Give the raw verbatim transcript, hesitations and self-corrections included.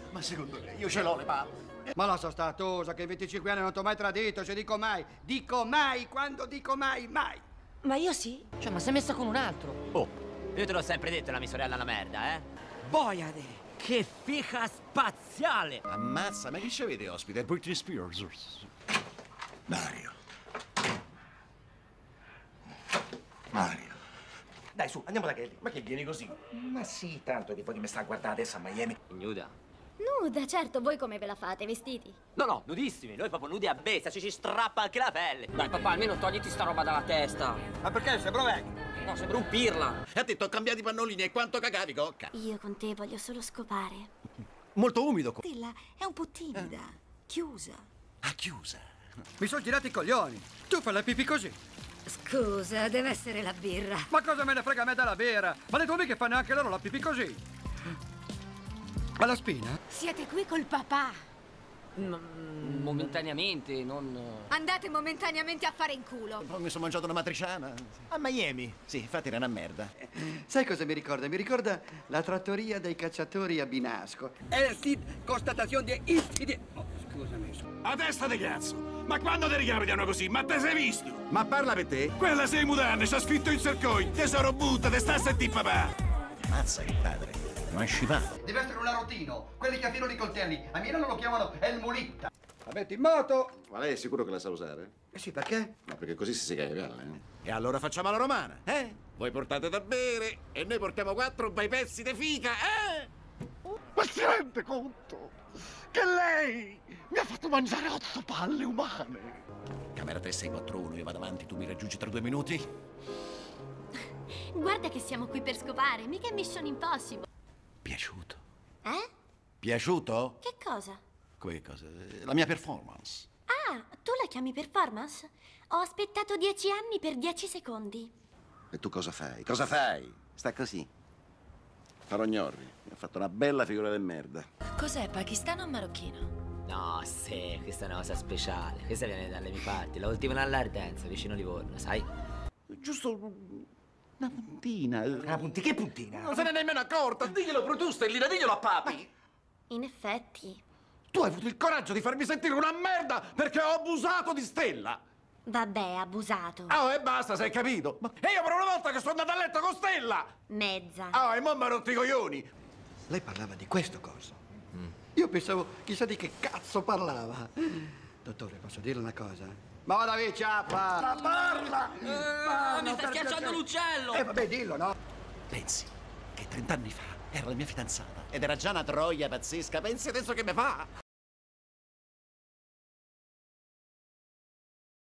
Ma secondo lei io ce l'ho le palle? Ma lascia sta tosa che in venticinque anni non ti ho mai tradito, se dico mai, dico mai, quando dico mai, mai. Ma io sì. Cioè, ma sei messa con un altro? Oh, io te l'ho sempre detto, la mia sorella è una merda, eh? Boiade, che fica spaziale! Ammazza, ma chi ci avete ospite? È Britney Spears. Mario. Mario. Dai, su, andiamo da Kelly. Ma che vieni così? Ma sì, tanto che poi che mi sta a guardare adesso a Miami. Ignuda. Nuda, certo, voi come ve la fate, vestiti? No, no, nudissimi, noi proprio nudi a bestia, ci ci strappa anche la pelle. Dai, papà, almeno togliti sta roba dalla testa. Ma perché sembro vecchio? No, sembra un pirla. E ha detto ho cambiato i pannolini e quanto cagavi, cocca? Io con te voglio solo scopare. Molto umido. Stella è un po' timida, chiusa. Ah, chiusa. Mi sono girati i coglioni. Tu fai la pipì così. Scusa, deve essere la birra. Ma cosa me ne frega a me della vera? Ma le tue amiche fanno anche loro la pipì così. Alla spina? Siete qui col papà. Mm, momentaneamente, non... Andate momentaneamente a fare in culo. Poi mi sono mangiato una matriciana. A Miami. Sì, infatti era una merda. Sai cosa mi ricorda? Mi ricorda la trattoria dei cacciatori a Binasco. È sì, constatazione di... di... Oh, scusami. A testa di cazzo! Ma quando ti ricapitano così? Ma te sei visto? Ma parla per te? Quella sei mutande, c'ha scritto in sercoin. Tesoro butta, te sta a sentire papà. Mazza che padre. Ma è scivato. Deve essere un larotino, quelli che affilano i coltelli. A Milano lo chiamano El Mulitta. La metti in moto? Ma lei è sicuro che la sa usare? Eh sì, perché? No, perché così si sega le galle, eh? E allora facciamo la romana, eh? Voi portate da bere e noi portiamo quattro bei pezzi di fica, eh? Ma si rende conto che lei mi ha fatto mangiare otto palle umane? Camera tre sei quattro uno, io vado avanti, tu mi raggiungi tra due minuti? Guarda che siamo qui per scopare, mica è Mission Impossible. Piaciuto? Eh? Piaciuto? Che cosa? Come che cosa? La mia performance. Ah, tu la chiami performance? Ho aspettato dieci anni per dieci secondi. E tu cosa fai? Cosa fai? Sta così. Farognorri, mi ha fatto una bella figura di merda. Cos'è, pakistano o marocchino? No, sì, questa è una cosa speciale. Questa viene dalle mie parti, la ultima all'Ardenza, vicino Livorno, sai? Giusto una puntina. Una punti, che puntina? Non se ne è nemmeno accorta. Diglielo pure tu, Stellina, diglielo a papi. In effetti. Tu hai avuto il coraggio di farmi sentire una merda perché ho abusato di Stella. Vabbè, abusato. Oh, e basta, sei capito? Ma e io per una volta che sono andato a letto con Stella. Mezza. Oh, e mo mi ha rotto i coglioni. Lei parlava di questo coso. Mm. Io pensavo, chissà di che cazzo parlava. Dottore, posso dirle una cosa? Ma vada via, ciappa! Ma parla! Eh, ma mi sta schiacciando l'uccello! Eh, vabbè, dillo, no? Pensi che trent'anni fa era la mia fidanzata ed era già una troia pazzesca. Pensi adesso che mi fa?